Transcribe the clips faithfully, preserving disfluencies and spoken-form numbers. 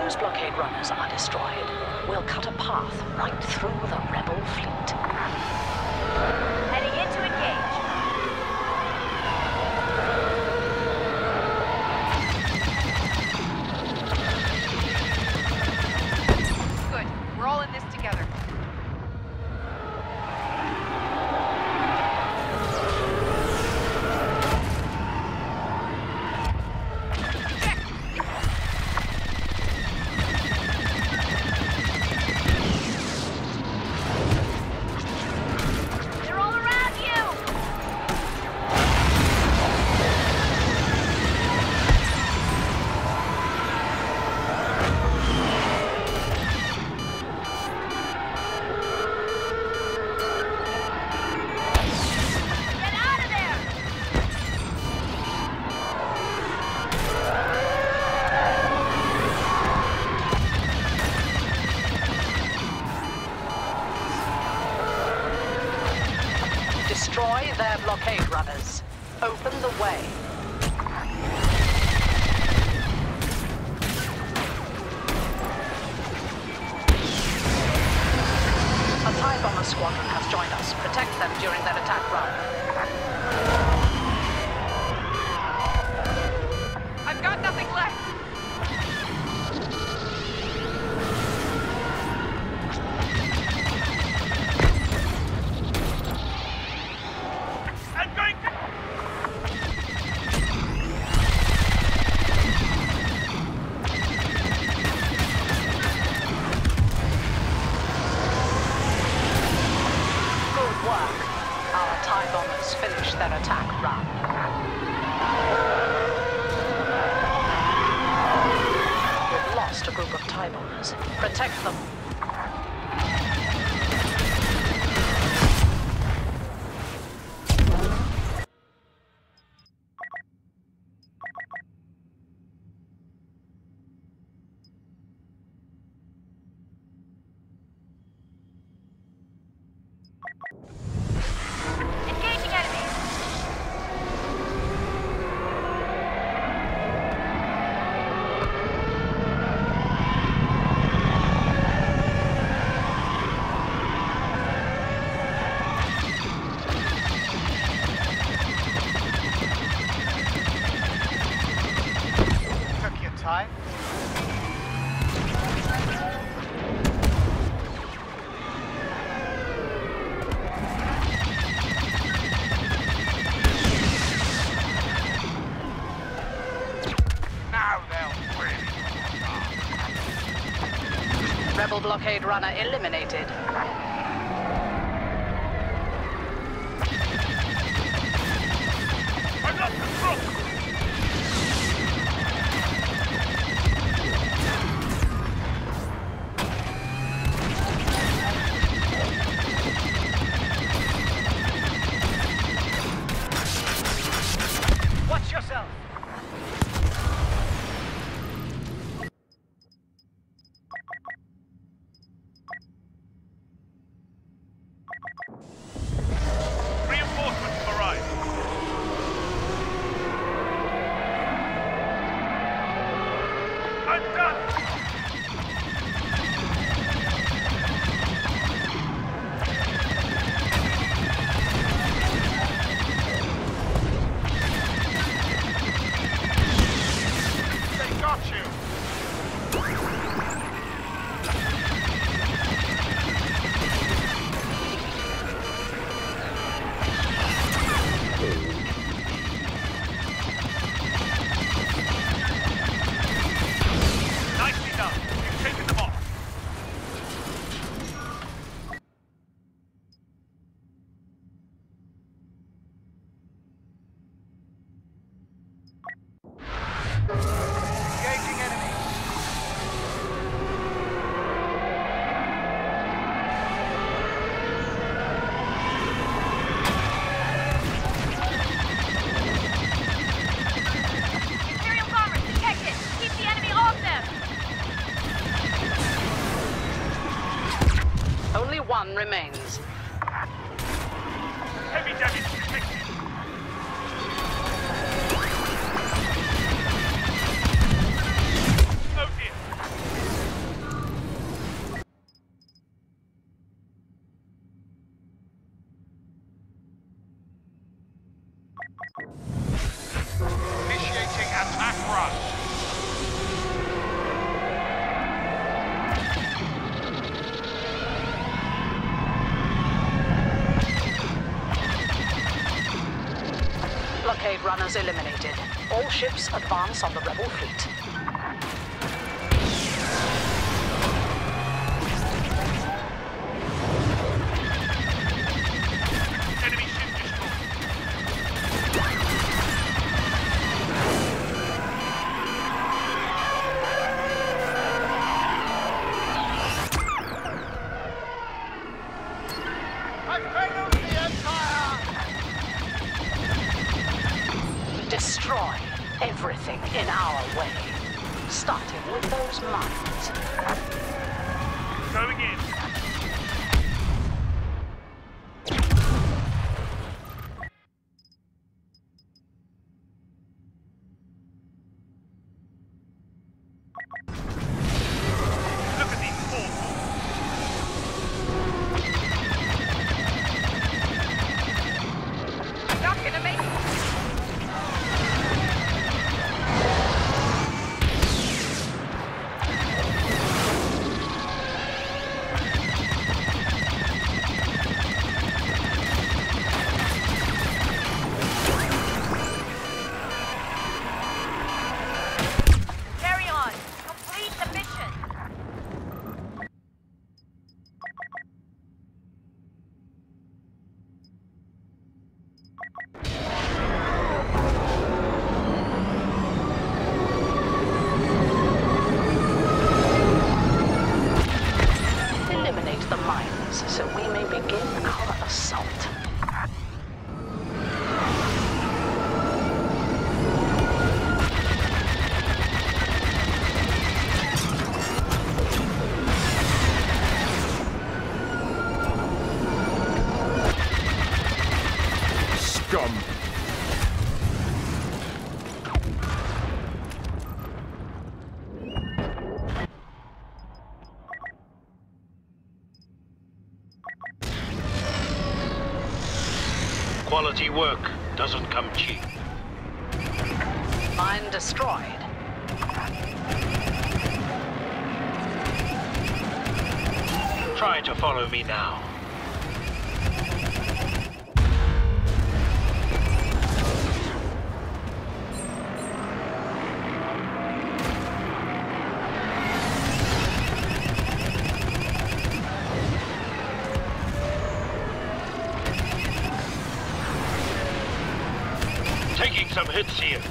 those blockade runners are destroyed, we'll cut a path right through the rebel fleet. Heading in to engage. Good. We're all in this together. Destroy their blockade runners. Open the way. A TIE bomber squadron has joined us. Protect them during their attack run. I've got nothing left. Finish their attack run. We've lost a group of TIE bombers. Protect them. Time. Now they'll really. Rebel blockade runner eliminated. I got the truck. Watch yourself! Reinforcements have arrived. I'm done! Got you! Nicely done. You've taken them off. Engaging enemy. Imperial bombers detected. Keep the enemy off them. Only one remains. Heavy damage detected. Oh dear. runners eliminated. All ships advance on the rebel fleet. Enemy ship destroyed. I've failed the Empire! Destroy everything in our way, starting with those mines. Going in. Look at these portals. Not gonna make it. Carry on. Complete the mission. Eliminate the mines so we may begin our assault. Scum! Quality work doesn't come cheap. Mine destroyed. Try to follow me now. Taking some hits here.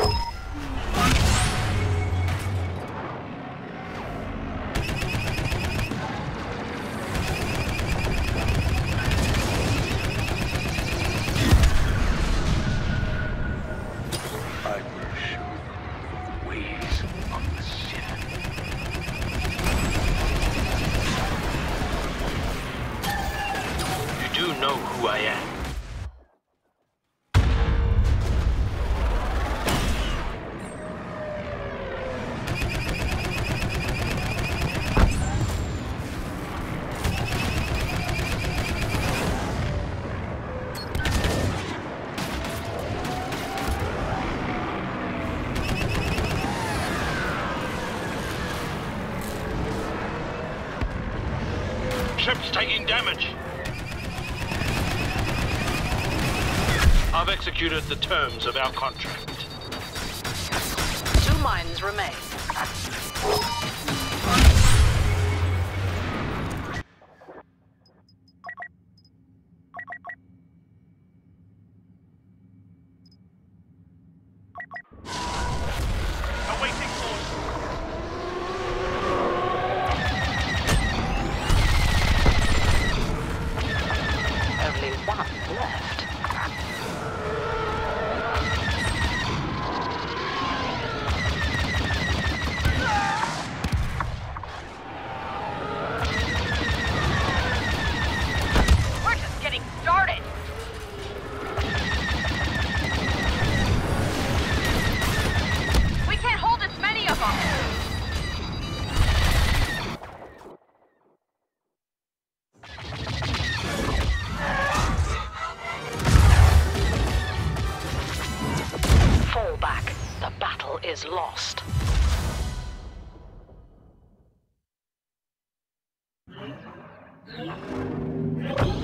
I will show them the ways of the Sith. You do know who I am. Ship's taking damage. I've executed the terms of our contract. Two mines remain. Awaiting orders. Only one left. We're just getting started. We can't hold as many of them. Fall back. The battle is lost. Thank you.